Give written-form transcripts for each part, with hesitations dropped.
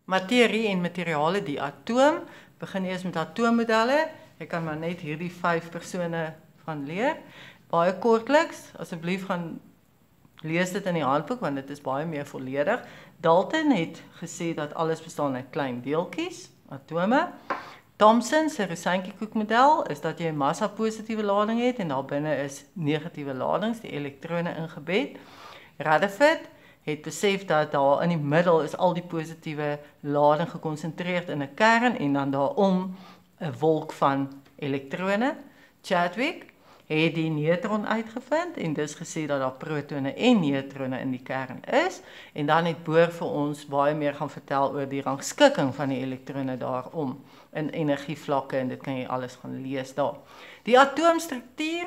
materie en materiale, die atoom. Begin eers met atoommodelle. Ek kan maar net hierdie 5 persone van leer. Baie kortliks, asseblief gaan lees dit in die handboek, want dit is baie meer volledig. Dalton het gesê dat alles bestaan uit klein deeltjies, atome. Thomson se rosientjiekoekmodel is dat jy 'n massa positiewe lading het en daar binne is negatiewe ladings, die elektrone ingebed. Rutherford het besef dat daar in die middel is al die positiewe lading gekonsentreerd in 'n kern en dan daarom 'n wolk van elektrone. Chadwick het die neutron uitgevind en dus gesê dat daar protone en neutrone in die kern is. En dan het Bohr vir ons baie meer gaan vertel oor die rangskikking van die elektrone daarom in energievlakke en dit kan jy alles gaan lees daar. Die atoomstruktuur,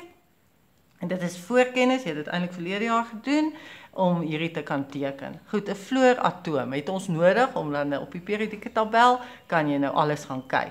en dit is voorkennis, jy het dit eintlik verlede jaar gedoen, om hierdie te kan teken. Goed, 'n fluoratoom het ons nodig, om dan op die periodieke tabel, kan jy nou alles gaan kyk.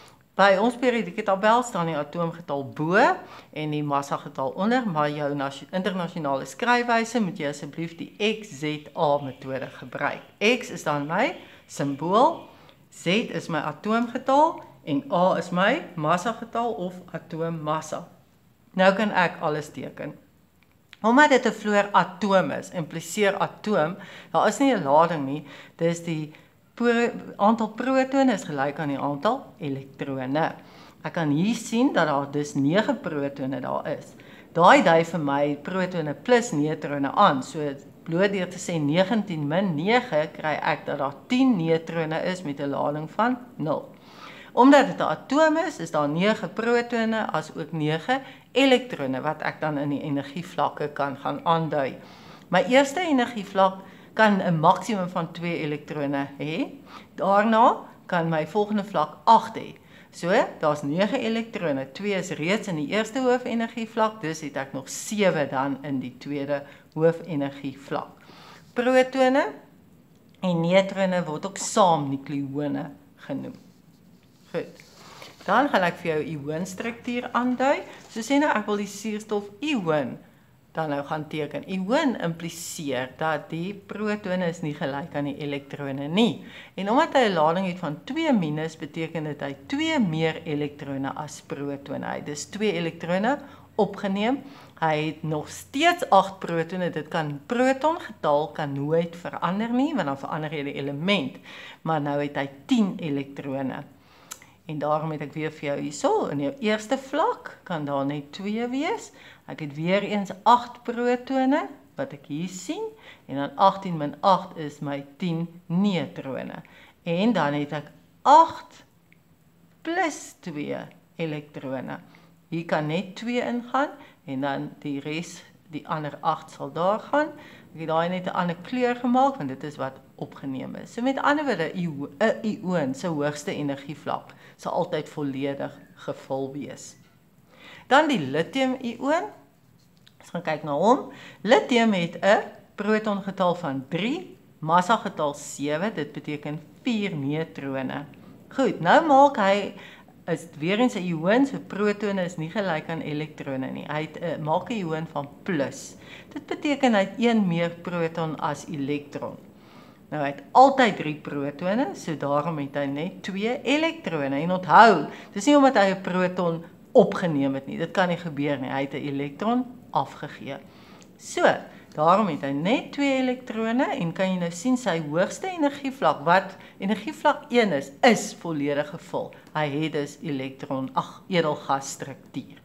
By ons periodieke tabel staan die atoomgetal bo en die massagetal onder, maar jou internasionale skryfwyse moet jy asseblief die XZA metode gebruik. X is dan my simbool, Z is my atoomgetal en A is my massagetal of atoommassa. Nou kan ek alles teken. Omdat dit 'n fluoratoom is, impliseer atoom, daar is nie 'n lading nie, dis die aantal protone is gelyk aan die aantal elektrone. Ek kan hier sien dat daar dus 9 protone daar is. Daai dui vir my protone plus neutrone aan, so bloot deur te sê 19 min 9 kry ek dat daar 10 neutrone is met 'n lading van 0. Omdat dit 'n atoom is daar 9 protone as ook 9 elektrone wat ek dan in die energievlakke kan gaan aandui. My eerste energievlak kan 'n maksimum van 2 elektrone hê. Daarna kan my volgende vlak 8 hê. So, daar's 9 elektrone. 2 is reeds in die eerste hoofenergievlak, dus het ek nog 7 dan in die tweede hoofenergievlak. Protone en neutrone word ook saam nukleone genoem. Goed. Dan gaan ek vir jou ioonstruktuur aandui. So sê nou ek wil die suurstof ioon dan nou gaan teken. Ioon impliseer dat die protone is nie gelyk aan die elektrone nie. En omdat hy 'n lading het van 2 minus, beteken dit hy 2 meer elektrone as protone. Hy het dus 2 elektrone opgeneem. Hy het nog steeds 8 protone. Dit kan protongetal kan nooit verander nie, want dan verander jy die element. Maar nou het hy 10 elektrone. En daarom het ek weer vir jou hierso, in jou eerste vlak kan daar net 2 wees. Ek het weer eens 8 protone, wat ek hier sien, en dan 18 min 8 is my 10 neutrone. En dan het ek 8 plus 2 elektrone. Hier kan net 2 ingaan, en dan die res, die ander 8 sal daar gaan. Ek het daai net 'n ander kleur gemaak, want dit is wat opgeneem is. So met ander woorde, 'n ioon se hoogste energievlak sal altyd volledig gevul wees. Dan die lithium-ioon. Ons gaan kyk na hom. Lithium het 'n protongetal van 3, massagetal 7, dit beteken 4 neutrone. Goed, nou maak hy is weer eens 'n ioon, so protone is nie gelyk aan elektrone nie. Hy het maak 'n ioon van plus. Dit beteken hy het 1 meer proton as elektron. Nou hy het altyd 3 protone, so daarom het hy net 2 elektrone. En onthou, dis nie omdat hy 'n proton opgeneem het nie. Dit kan nie gebeur nie. Hy het 'n elektron afgegee. So, daarom het hy net 2 elektrone en kan jy nou sien sy hoogste energievlak, wat energievlak 1 is volledig gevul. Hy het dus edelgasstruktuur.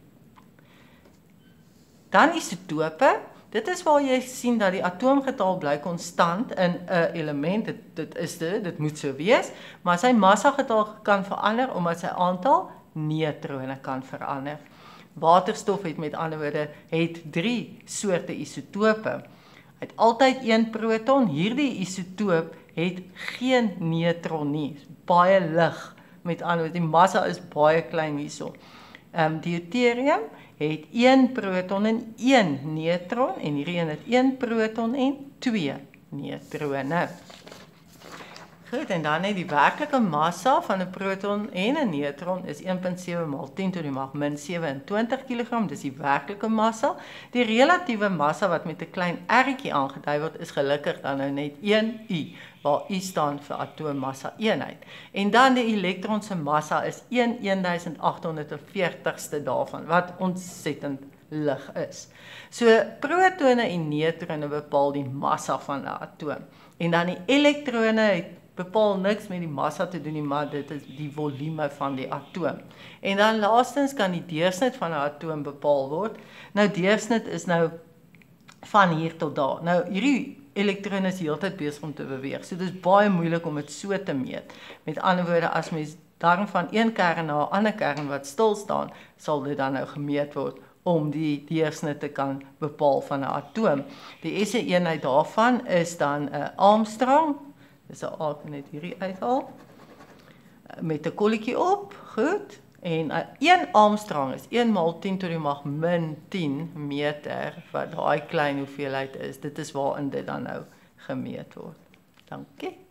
Dan isotope. Dit is waar jy sien dat die atoomgetal bly konstant in 'n element. Dit moet so wees, maar sy massagetal kan verander omdat sy aantal neutrone kan verander. Waterstof het met ander woorde het 3 soorte isotope. Hy het altyd 1 proton. Hierdie isotoop het geen neutron nie. Baie lig. Met ander woorde, die massa is baie klein hierso. Deuterium het 1 proton en 1 neutron en hierdie een het 1 proton en 2 neutrone. Goed, en dan die werklike massa van 'n proton en 'n neutron is 1.7 maal 10 tot die mag min 27 kg, dis die werklike massa. Die relatiewe massa wat met 'n klein r-tjie aangedui word, is gelukkig dan nou net 1U, waar U staan vir atoommassa eenheid. En dan die elektron se massa is 1/1840ste daarvan, wat ontsettend lig is. So protone en neutrone bepaal die massa van 'n atoom. En dan die elektrone bepaal niks met die massa te doen nie, maar dit is die volume van die atoom. En dan laastens kan die deursnit van 'n atoom bepaal word. Nou deursnit is nou van hier tot daar. Nou hierdie elektrone is heeltyd besig om te beweeg. So dit is baie moeilik om dit so te meet. Met ander woorde, as mens daarom van een kern na 'n ander kern wat stil staan, sal dit dan nou gemeet word om die deursnit te kan bepaal van 'n atoom. Die SI eenheid daarvan is dan 'n Armstrong. Dis 'n net hierdie uithaal met 'n kolletjie op, goed. En 1 Armstrong is 1 maal 10 tot die mag min 10 meter, wat daai klein hoeveelheid is. Dit is waarin dit dan nou gemeet word. Dankie.